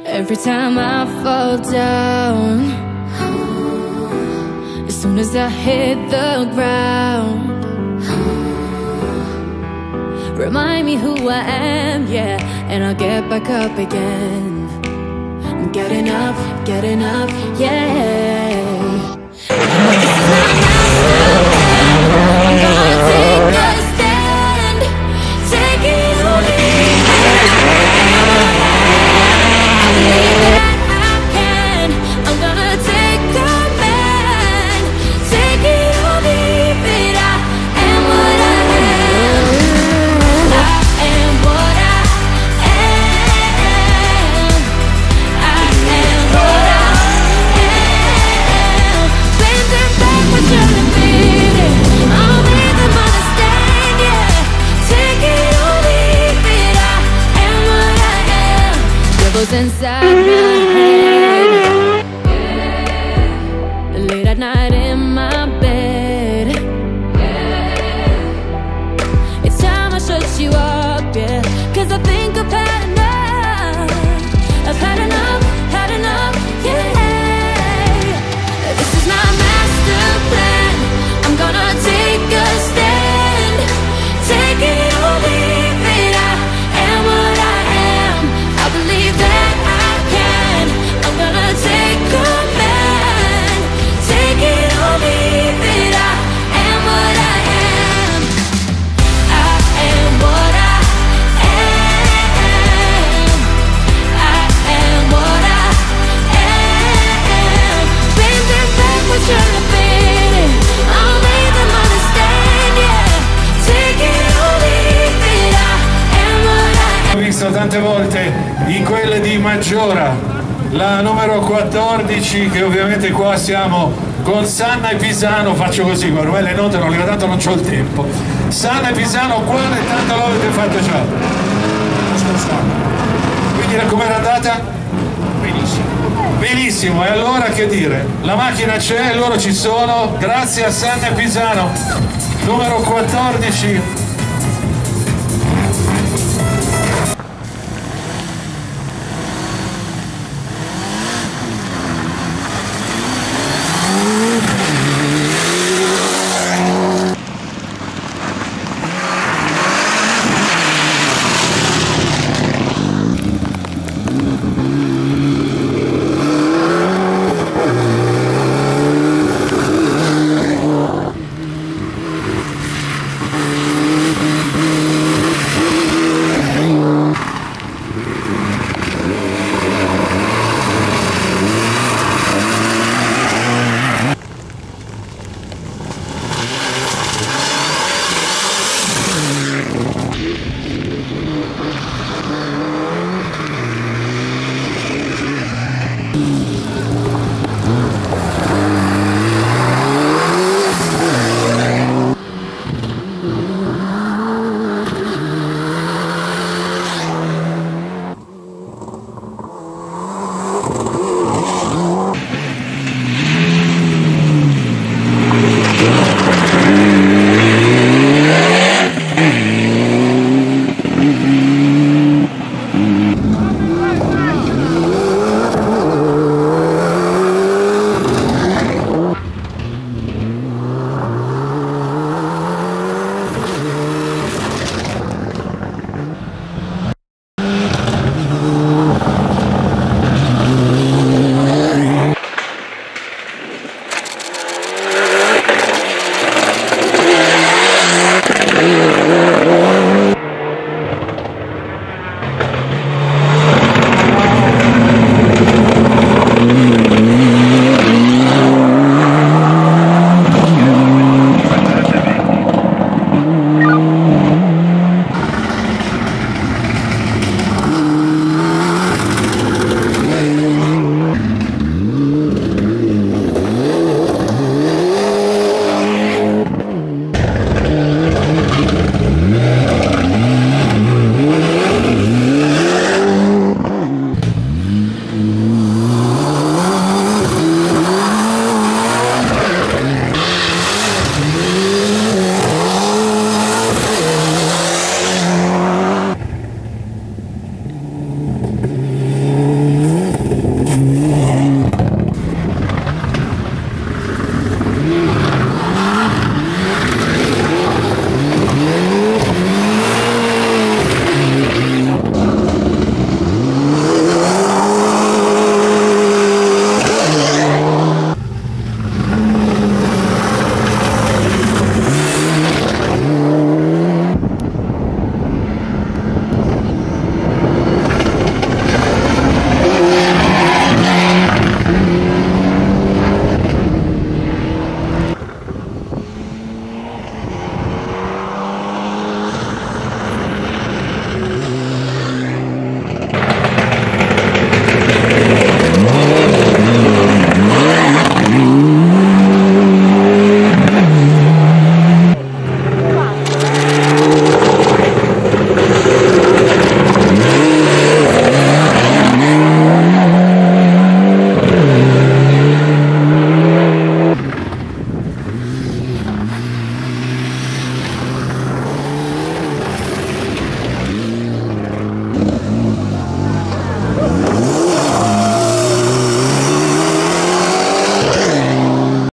Every time I fall down, as soon as I hit the ground, remind me who I am, yeah, and I'll get back up again. I'm getting up, yeah. I'm gonna take a stand, take it or leave it. I believe that I can. I'm gonna take command, take it or leave it. I am what I am. I am what I am. I am what I am. Bending backwards, you're defeated. I'll make them understand, yeah. Take it or leave it. I am what I am. Devils inside my head, late at night in my bed. It's time I shut you up, yeah. 'Cause I think I've had enough. I've had enough, yeah. This is my master plan. I'm gonna take a stand, take it or leave it. I am what I am. I believe that I can. I'm gonna take command, take it or leave it. I am what I am. I am what I am. I am what I am. Bending backwards, you're defeated. I'll make them understand, yeah. Take it or leave it. I am what I am. Ho visto tante volte in quelle di Maggiora, la numero 14, che ovviamente qua siamo con Sanna e Pisano. Faccio così, guarda, le note non le ho, tanto non c'ho il tempo. Sanna e Pisano, quale tanto l'avete fatto già? Quindi com'era andata? Benissimo. Benissimo, e allora che dire? La macchina c'è, loro ci sono, grazie a Sanna e Pisano, numero 14.